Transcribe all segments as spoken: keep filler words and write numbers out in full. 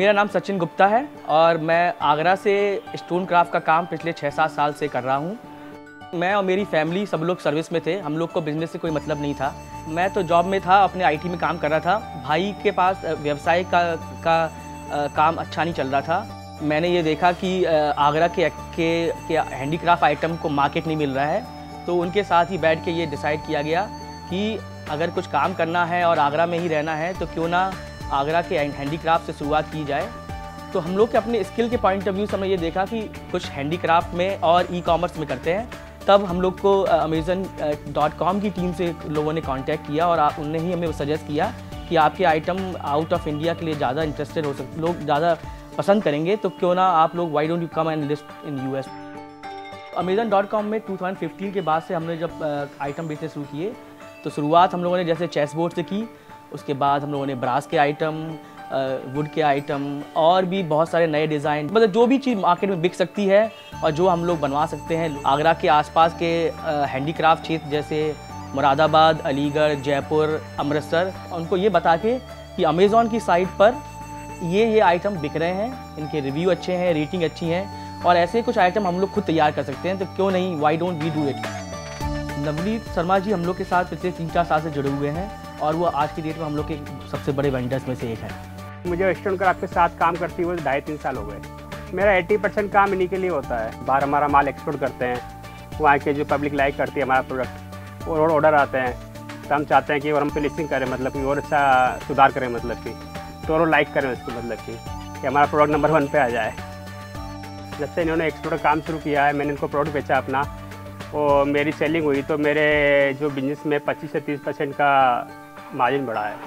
मेरा नाम सचिन गुप्ता है और मैं आगरा से स्टोन क्राफ्ट का काम पिछले छः सात साल से कर रहा हूँ। मैं और मेरी फैमिली सब लोग सर्विस में थे, हम लोग को बिज़नेस से कोई मतलब नहीं था। मैं तो जॉब में था, अपने आईटी में काम कर रहा था। भाई के पास व्यवसाय का का आ, काम अच्छा नहीं चल रहा था। मैंने ये देखा कि आगरा के के, के हैंडीक्राफ्ट आइटम को मार्केट नहीं मिल रहा है, तो उनके साथ ही बैठ के ये डिसाइड किया गया कि अगर कुछ काम करना है और आगरा में ही रहना है तो क्यों ना आगरा के हैंडीक्राफ्ट से शुरुआत की जाए। तो हम लोग के अपने स्किल के पॉइंट ऑफ व्यू से हमने ये देखा कि कुछ हैंडीक्राफ्ट में और ई कॉमर्स में करते हैं। तब हम लोग को अमेज़न डॉट कॉम की टीम से लोगों ने कांटेक्ट किया और उनने ही हमें सजेस्ट किया कि आपके आइटम आउट ऑफ इंडिया के लिए ज़्यादा इंटरेस्टेड हो सकते, लोग ज़्यादा पसंद करेंगे, तो क्यों ना आप लोग why don't you come and list in US. Amazon dot com में टू थाउजेंड फिफ्टीन के बाद से हमने जब आइटम बेचने शुरू किए तो शुरुआत हम लोगों ने जैसे चेस बोर्ड से की, उसके बाद हम लोगों ने ब्रास के आइटम, वुड के आइटम और भी बहुत सारे नए डिज़ाइन, मतलब जो भी चीज़ मार्केट में बिक सकती है और जो हम लोग बनवा सकते हैं। आगरा के आसपास के हैंडीक्राफ्ट क्षेत्र जैसे मुरादाबाद, अलीगढ़, जयपुर, अमृतसर, उनको ये बता के कि अमेज़ॉन की साइट पर ये ये आइटम बिक रहे हैं, इनके रिव्यू अच्छे हैं, रेटिंग अच्छी हैं और ऐसे कुछ आइटम हम लोग खुद तैयार कर सकते हैं, तो क्यों नहीं, why don't we do it. Navneet Sharma ji हम लोग के साथ पिछले तीन चार साल से जुड़े हुए हैं और वो आज की डेट में हम लोग के सबसे बड़े वेंडर्स में से एक है। मुझे स्टोन क्राफ्ट के साथ काम करते हुए ढाई तीन साल हो गए। मेरा अस्सी परसेंट काम इन्हीं के लिए होता है। बाहर हमारा माल एक्सपोर्ट करते हैं, वहाँ के जो पब्लिक लाइक करती है हमारा प्रोडक्ट और ऑर्डर आते हैं, तो हम चाहते हैं कि और हम फिनिशिंग करें, मतलब कि और अच्छा सुधार करें, मतलब कि तो और लाइक करें उसको, मतलब कि, कि हमारा प्रोडक्ट नंबर वन पे आ जाए। जब से इन्होंने एक्सपोर्ट का काम शुरू किया है, मैंने इनको प्रोडक्ट बेचा अपना और मेरी सेलिंग हुई, तो मेरे जो बिजनेस में पच्चीस से तीस परसेंट का मार्जिन बढ़ा है।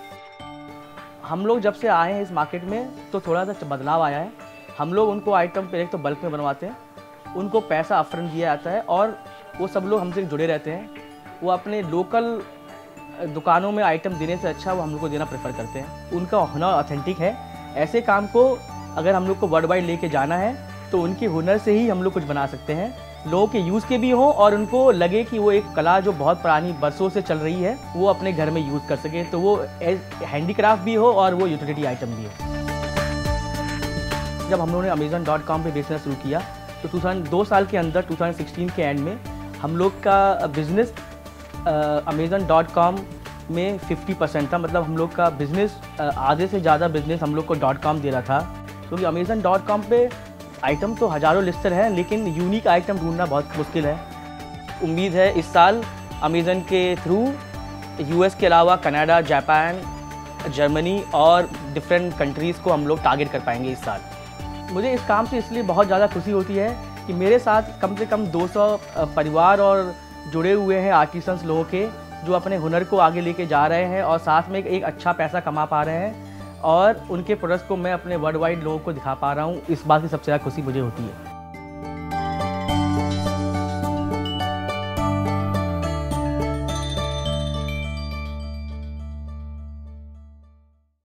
हम लोग जब से आए हैं इस मार्केट में तो थोड़ा सा बदलाव आया है। हम लोग उनको आइटम पे एक तो बल्क में बनवाते हैं, उनको पैसा अपफ्रंट दिया जाता है और वो सब लोग हमसे जुड़े रहते हैं। वो अपने लोकल दुकानों में आइटम देने से अच्छा वो हम लोग को देना प्रेफर करते हैं। उनका हुनर ऑथेंटिक है। ऐसे काम को अगर हम लोग को वर्ल्ड वाइड लेके जाना है तो उनके हुनर से ही हम लोग कुछ बना सकते हैं, लोगों के यूज़ के भी हो और उनको लगे कि वो एक कला जो बहुत पुरानी बरसों से चल रही है वो अपने घर में यूज़ कर सके, तो वो हैंडीक्राफ्ट भी हो और वो यूटिलिटी आइटम भी हो। जब हम लोगों ने अमेज़न डॉट कॉम पर बेचना शुरू किया तो टू थाउजेंड दो साल के अंदर टू थाउजेंड सिक्सटीन के एंड में हम लोग का बिज़नेस अमेज़न डॉट कॉम में फिफ्टी परसेंट था। मतलब हम लोग का बिज़नेस आधे से ज़्यादा बिज़नेस हम लोग को डॉट कॉम दे रहा था, क्योंकि तो अमेज़न डॉट कॉम पे आइटम तो हज़ारों लिस्टेड हैं लेकिन यूनिक आइटम ढूंढना बहुत मुश्किल है। उम्मीद है इस साल अमेज़न के थ्रू यूएस के अलावा कनाडा, जापान, जर्मनी और डिफरेंट कंट्रीज़ को हम लोग टारगेट कर पाएंगे इस साल। मुझे इस काम से इसलिए बहुत ज़्यादा खुशी होती है कि मेरे साथ कम से कम दो सौ परिवार और जुड़े हुए हैं आर्टिसंस लोगों के, जो अपने हुनर को आगे लेके जा रहे हैं और साथ में एक अच्छा पैसा कमा पा रहे हैं और उनके प्रोडक्ट्स को मैं अपने वर्ल्ड वाइड लोगों को दिखा पा रहा हूँ। इस बात की सबसे ज़्यादा खुशी मुझे होती है।